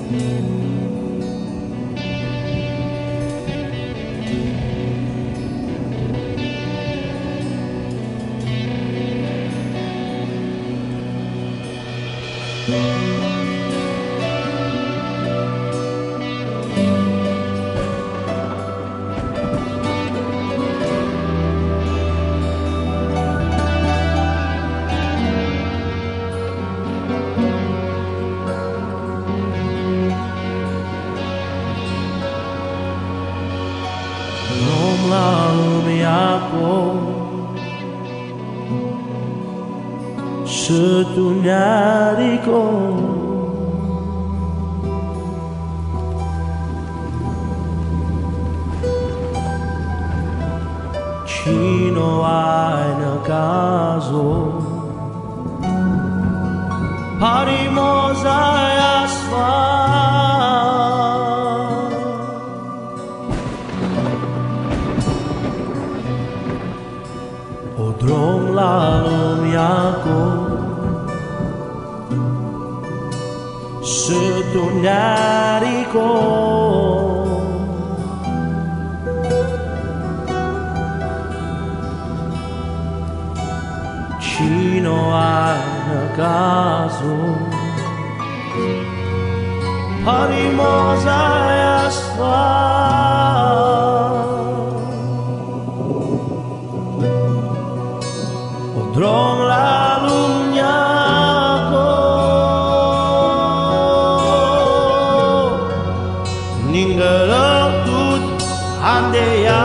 Drum la lumea acum și tu ne-arico Cino ai na caso Parimosa e asfalt O drum la lumea acum și tu ne-arico Cino ai na caso Parimosa e asfalt O drum la lumea acum Ninguém tut andeia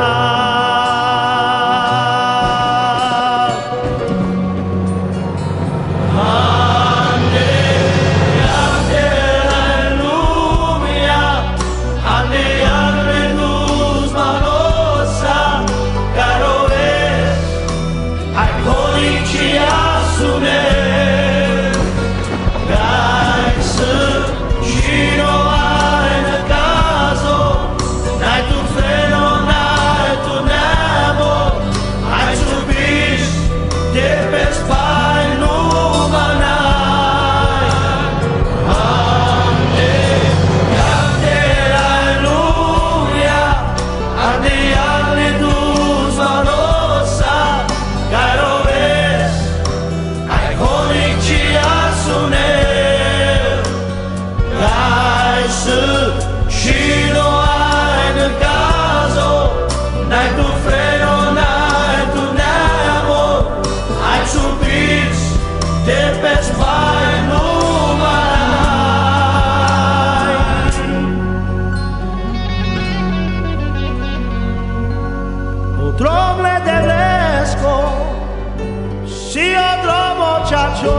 Dromle de lesco, si o dromo chacho,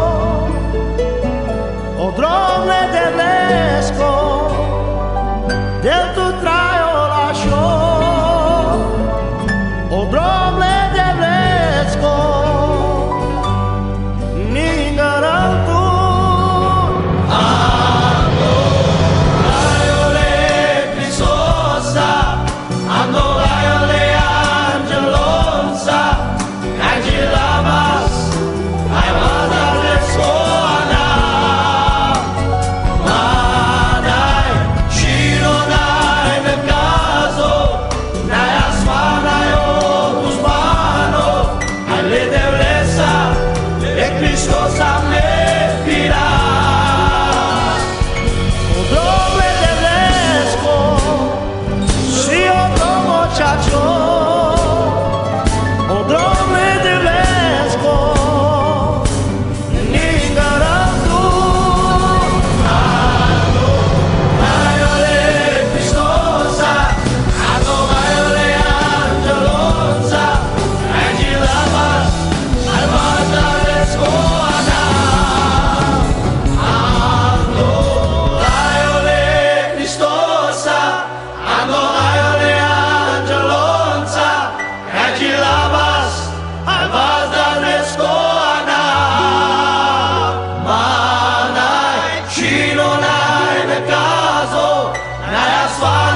o dromle de lesco, del tu traio lascio, o dromle de lesco, ningaran tu. Ando, aiole Cristosa, ando aiole Far